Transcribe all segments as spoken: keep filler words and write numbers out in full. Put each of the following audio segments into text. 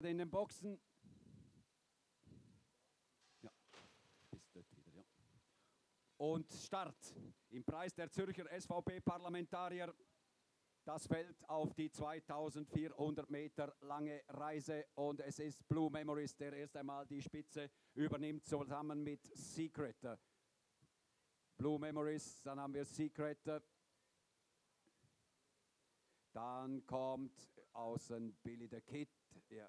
in den Boxen. Ja, bis dort wieder, ja. Und Start im Preis der Zürcher S V P-Parlamentarier. Das Feld auf die zweitausendvierhundert Meter lange Reise und es ist Blue Memories, der erst einmal die Spitze übernimmt, zusammen mit Secret. Blue Memories, dann haben wir Secret. Dann kommt außen Billy the Kid. Ja.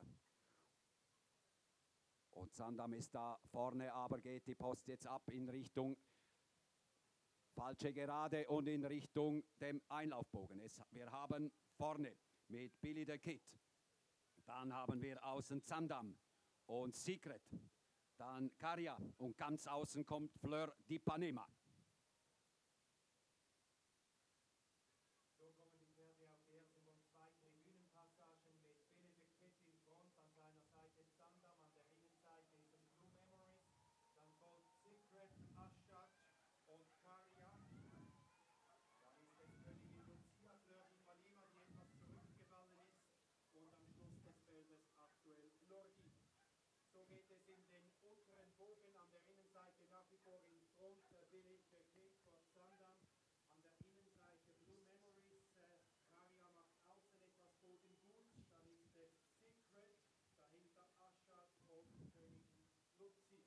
Und Sandam ist da vorne, aber geht die Post jetzt ab in Richtung falsche Gerade und in Richtung dem Einlaufbogen. Es, wir haben vorne mit Billy the Kid. Dann haben wir außen Sandam und Secret. Dann Caria und ganz außen kommt Fleur d'Ipanema. So kommen die Pferde auf die erste von zwei Tribünenpassagen mit Billy the Kid in Front, an seiner Seite Sandam, an der Innenseite ist es Blue Memories, dann folgt Secret, Aschat und Caria. Dann ist es Königin Lucia, Fleur d'Ipanema, die etwas zurückgefallen ist, und am Schluss des Feldes aktuell Lordi. So geht es in den unteren Bogen, an der Innenseite nach wie vor in Front äh, Billy the Kid vor Sandam, an der Innenseite Blue Memories, äh, Caria macht außen etwas Boden gut, dann ist es Secret, dahinter Aschat und Königin Lucia.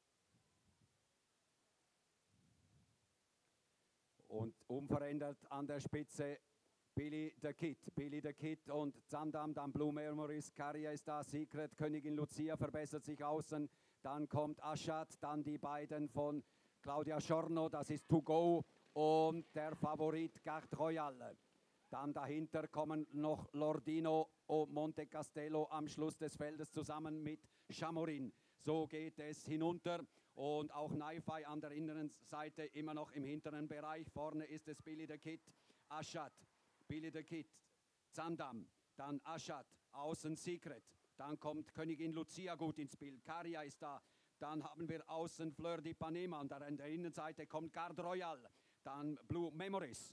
Und unverändert an der Spitze Billy the Kid. Billy the Kid und Sandam, dann Blue Memories, Caria ist da, Secret, Königin Lucia verbessert sich außen. Dann kommt Aschat, dann die beiden von Claudia Schorno, das ist To Go und der Favorit Garde Royale. Dann dahinter kommen noch Lordino und Monte Castello am Schluss des Feldes zusammen mit Chamorin. So geht es hinunter und auch Naifai an der inneren Seite immer noch im hinteren Bereich. Vorne ist es Billy the Kid, Aschat, Billy the Kid, Sandam, dann Aschat, außen Secret. Dann kommt Königin Lucia gut ins Bild, Caria ist da. Dann haben wir außen Fleur d'Ipanema und an der Innenseite kommt Garde Royale. Dann Blue Memories.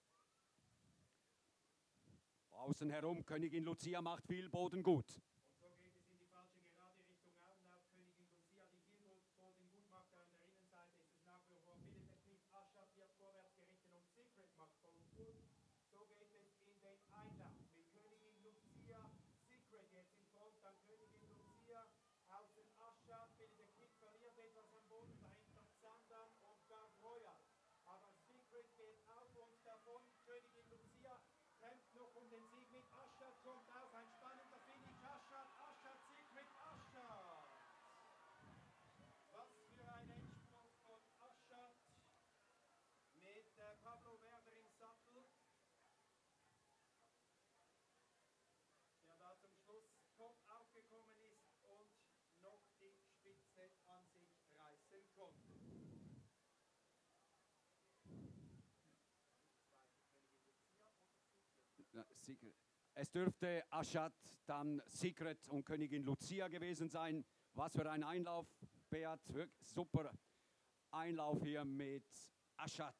Außen herum, Königin Lucia macht viel Boden gut. Und so geht es in die falsche Gerade Richtung Augenlauf. Königin Lucia, die viel Boden gut macht. An der Innenseite ist es nach wie vor Billy the Kid. Aschat wird vorwärts geritten und Secret macht Boden gut. So geht es in den Einlauf mit Königin Lucia, Secret jetzt in Front, dann Königin Lucia, außen Aschat, Billy the Kid verliert etwas am Boden, dahinter Sandam und Garde Royale. Aber Secret geht auf und davon, Königin Lucia kämpft noch um den Sieg mit Aschat, kommt auf, ein spannender Finish, Aschat, Aschat, Sieg mit Aschat. Was für ein Endspruch von Aschat mit äh, Pablo Werder im Sattel, der da zum Schluss top aufgekommen ist und noch die Spitze an sich reißen konnte. Es dürfte Aschat, dann Secret und Königin Lucia gewesen sein. Was für ein Einlauf, Beat. Wirklich super Einlauf hier mit Aschat.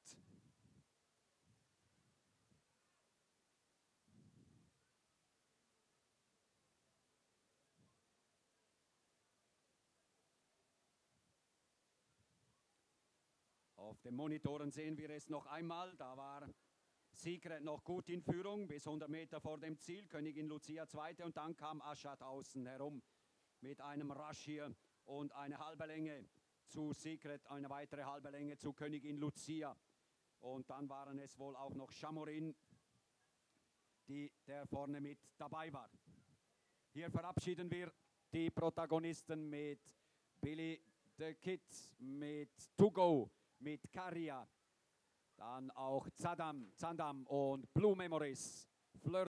Auf den Monitoren sehen wir es noch einmal. Da war Secret noch gut in Führung, bis hundert Meter vor dem Ziel. Königin Lucia zweite und dann kam Aschat außen herum mit einem Rush hier und eine halbe Länge zu Secret, eine weitere halbe Länge zu Königin Lucia. Und dann waren es wohl auch noch Chamorin, die der vorne mit dabei war. Hier verabschieden wir die Protagonisten mit Billy the Kid, mit To Go, mit Caria, dann auch Zadam, Zandam und Blue Memories. Fleur